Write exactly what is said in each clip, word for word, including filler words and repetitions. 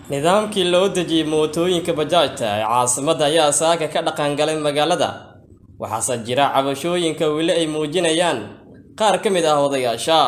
nidaamkii loo dejiyay mootooyinka bajaajta ee caasimadda ayaa saaka ka dhaqan galay magaalada waxaase jira cabashooyinka weli ay muujinayaan qaar ka mid ah odayaasha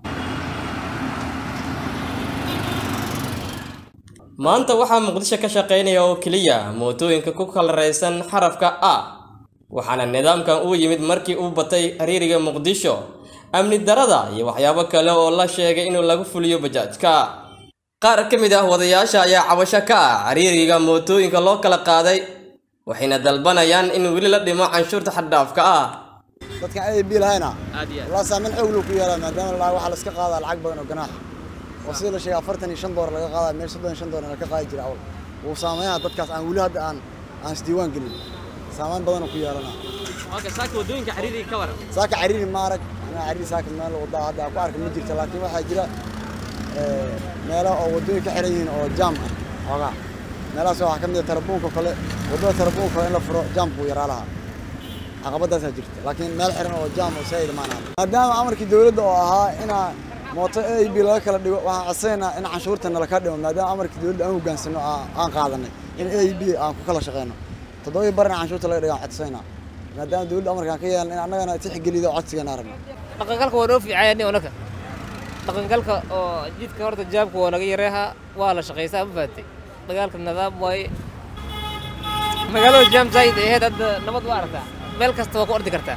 maanta waxaa muqdisho ka shaqeynaya oo kaliya mootooyinka ku kala raysan xarafka A waxaana nidaamkan uu yimid markii uu batay xiriiriga muqdisho amni darada iyo waxyaabo kale oo la sheegay inuu lagu fuliyo bajaajka qaar ka mid ah wadayaasha ayaa cabasho ka ah xiriiriga mootooyinka loo kala qaaday waxayna dalbanayaan in weli la dhimo canshuurta xad dhaafka ah dadka ay biilayna la saameyn xoog loo ku yeelaa maadaama la waxa la iska qaadaa lacag badan oo ganaax oo sida la sheegay afartan iyo shan doolar laga qaadaa meel soddon iyo shan doolar laga qaadi jiray awal uu saameeyaa dadkaas aan weli hadda aan aan isdiiwaan gelin saameyn badan oo ku yeelana waxa saaka wadooyinka xiriiriga ka waran saaka xiriiri maarag ana xiriiri saaka meel wada hadda ku arka ma jirto laakiin waxa jira ee meelo oo wadooyin ka xiran yihiin oo jaam ah xogaa meelahaas waxa kamid ah tarabuunka kale wadada tarabuunka in la furo jaamku yaraalaha caqabadaas jirta laakiin meel xiran oo jaam oo saayid ma aha maadaama amarkii dawladda oo ahaa ina mooto A B laga kala dhigo waxaan codsanaynaa in canshuurta nala ka dhimo maadaama amarkii dawladda aan hogaansano aan qaadanay in A B aan ku kala shaqeyno toddoba barna canshuurta laga dhigo codsanaynaa maadaama dawladda amarkan ka yeelan in annagana tixgelido codsigan aragno dhaqangalka waa noo fiicayeen onaka dhaqangalka oo jidka horta jaabku waa naga yareeha waa la shaqeysaa ma faatay dagaalka nidaam way magaalada jaam zaid ee hadda nabad waa aragtaa meel kasta waa ku ordi kartaa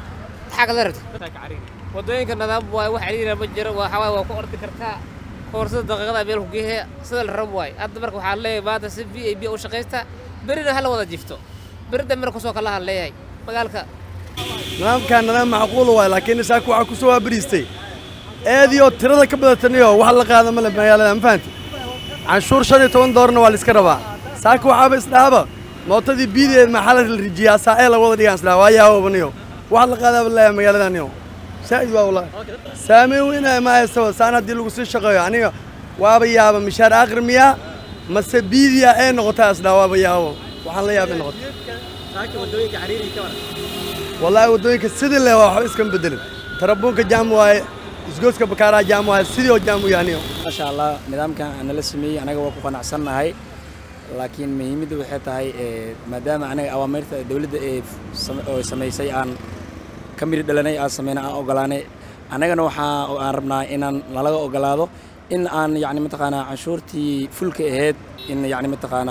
xaq la rabto wadooyinka nidaam way wax xiriir ma jiro waxa waa ku ordi kartaa koorsada daqiiqada meel ku geeyo sida la rabo way hadda marka waxa leeyahay baada si V I P u shaqeysta berina hal wada jifto berida marka soo kala hadleeyahay magaalka nidaamkan nidaam macquul waa laakiin isaku waxa ku soo abriistay eediyo tirada ka badataniyo wax la qaado ma magaalada ma fahanti canshuur shan iyo toban doolarna waa la iska rabaa saaka waxaaba isdhaaba mootadii biideed ma xal la rijiyaa saa ee la wada dhigaan isla waa yaa wabaniyo wax la qaado wallahi magaaladaniyo saa'id waa wallahi saameyn weyn ma hayso saan hadii lagu sii shaqeeyo aniga waaba yaaba mishaar aqrimiya mase biidiya ee noqotaa isla waaba yaabo waxaan la yaabay noqoto saaka wadooyinka xiriiriga ka waran والله ودوينك سيدي اللي هو اسكن بدل تربونك جامواي اسقوسك بكارا جامواي سيدي وجامو يعني ما شاء الله نظام كان انا لسمي انا waa ku qanacsanahay laakiin muhiimadu waxay tahay maadaama anaga awaamirta dawladda ee sameysay aan kamir dhalanay aan sameeyna aan ogolaanay anagana waxa aan rabnaa inaan lalaga ogolaado in aan yaani mataqaana canshuurtii fulka ahayd in yaani mataqaana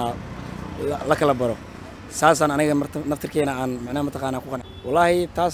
la kala baro saasan aniga naftirkeena aan macna mataqaana ku qanay wallahi taas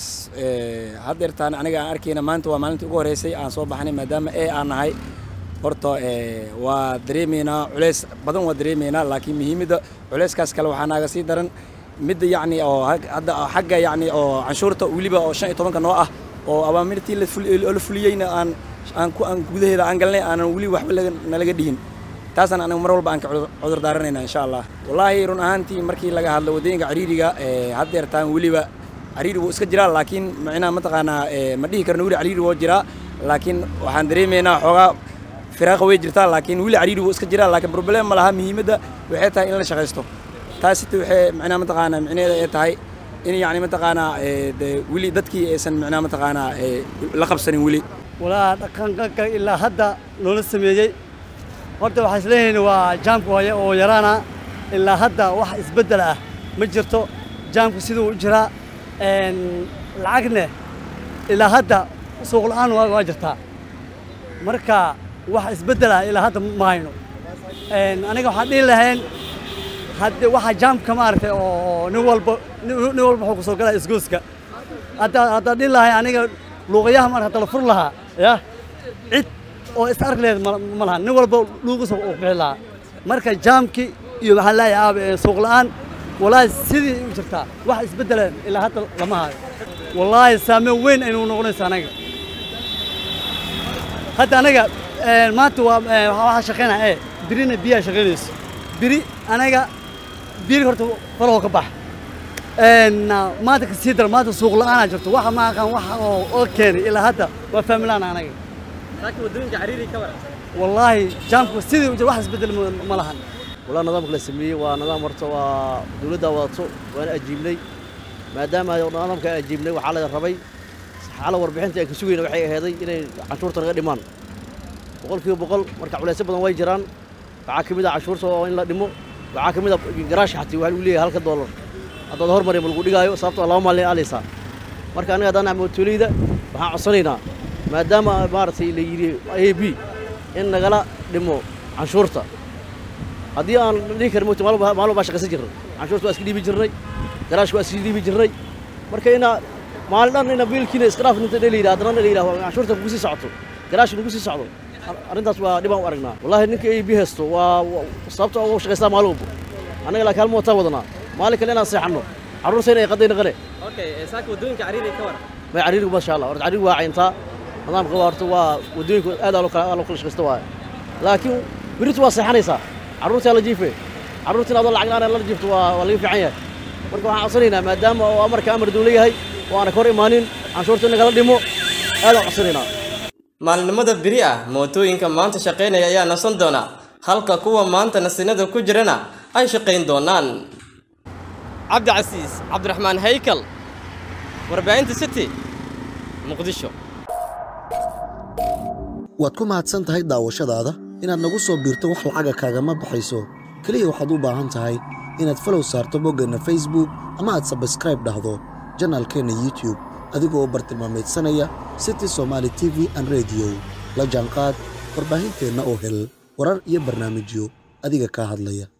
ee hadeertaan aniga aan arkayna maanta waa maalintii ugu horeysay aan soo baxnay maadaama ee aan nahay horto ee waa dareemeena culeys badan waa dareemeena laakiin muhiimada culeyskaas kale waxa naaga sii daran mid yaani oo hadda xagga yaani oo canshuurta waliba oo shan iyo toban ka noo ah oo awaamirtii la fuliyayna aan aan ku aan gudaheeda aan galnay aan wali waxba laga dhihin taasana anagu mar walba aan ka cudur daaranayna insha Allah wallahi run ahaantii markii laga hadlo wadooyinka xiriiriga ee hadeertaan waliba xiriirigu iska jira laakiin macna ma taqaana ma dhihi karno wali xiriirigu waa jira laakiin waxaan dareemeynaa xogaa firaaq way jirtaa laakiin wali xiriirigu iska jira laakiin problem ma laha muhiimada waxay tahay in la shaqeysto taasi waxay macna ma taqaana macnaheedu ay tahay in yaani ma taqaana wali dadkii aysan macna ma taqaana la qabsanin wali walaa dhaqanka ilaa hadda loo sameeyay horta waxa isleeyahay waa jaamku haya oo yaraana ilaa hadda wax isbedel ah ma jirto jaamku sidoo u jira een lacagna ilaa hadda suuq la'aan waa jirtaa marka wax isbedel ah ilaa hadda ma hayno een aniga waxa dhihi lahayn hadda waxa jaamka ma aragtay oo nin walba nin walba wuxuu soo galay isgooska hadda hadda dhihi lahayn aniga luuqayaha mar hadda la fur lahaa ya cid oo is aragleed ma laha nin walba luuqis oo qeylaa marka jaamki iyo waxa la yaab suuq la'aan walaa sidii u jirtaa wax isbedeleen ilaa hadda lama hayo wallahi saameyn weyn inuu noqonaysa anaga hadda anaga maanta waa waxa shaqeynaa ee birina biya shaqeynayso biri anaga biri horta falo ka bax een maanta ka sii dar maanta suuq la'aan jirto waxa ma aqaan waxa oo keenay ilaa hadda waa fahmlaan anaga لكن ودوينك حريري كبر والله جامك سيدي واحد بدل ملهن والله نظامك لسميه ونظام ورته ودولده واتو وانا اجيبني ما دام نظامك اجيبني وحاله الربي حاله warbixinta ay ku sugayna waxay aheeday inay canshuurta naga dhimaan boqolkiiba boqol marka culeys badan way jiraan waxaa ka mid ah cashuurta oo in la dhimo waxaa ka mid ah garaash xatii waxa lagu leeyahay halka dollar haddaad hormari ma lagu dhigaayo sababtoo laba maalin aalaysaa marka aniga haddaan nahay mootoleyda waxaan codsanaynaa maadaama maaragtay la yidhi a b in nagala dhimo canshuurta haddii aan dhihi karin mooti maalin maalin baa shaqaysan jirnay canshuurta waa iska dhiibi jirnay garaashka waa iska dhiibi jirnay marka inaa maalin dhan ina biilkiina iska dhaaf ninta la yidhaha haddana la yidhaha canshuurta kugu sii socoto garaashka nagu sii socdo arrintaas waa dhibaan u aragnaa wallaahi ninka a b haysto waa sababta ugu shaqaystaa maalin walba annaga laakiin hal mootaan wadanaa maalin kale inaan seexanno carruurtayna ay qadayna qane okay saaka wadooyinka cariiri ka war may cariirigu masha Allah horta cariirigu waa cayntaa nidaamka waa horta waa wadooyinku aad loo kala loo kala shaqaysta waa laakiin biritu waa seexanaysaa carruurta la jiifay carruurtina adoo lacag la'aan la jiifto waa waa laga fiican yahay marka waxaan codsanaynaa maadaama oo amarka amar dawla yahay oo aan kor imaanin canshuurta nagala dhimo aad aan codsanaynaa maalinimada biri ah mootooyinka maanta shaqeynaya ayaa nasan doona halka kuwa maanta nasinada ku jirana ay shaqeyn doonaan عبد العزيز عبد الرحمن هيكل warbaahinta city muqdisho waad ku mahadsan tahay daawashadaada inaad nagu soo biirto wax lacaga kaagama baxayso kaliya waxaad u baahan tahay inaad follow saarto boggana Facebook ama aad subscribe dhahdo channelkeena YouTube adigoo bartilmaameedsanaya City Somali T V and Radio la jaanqaad warbaahinteena oo hel warar iyo barnaamijyo adiga ka hadlaya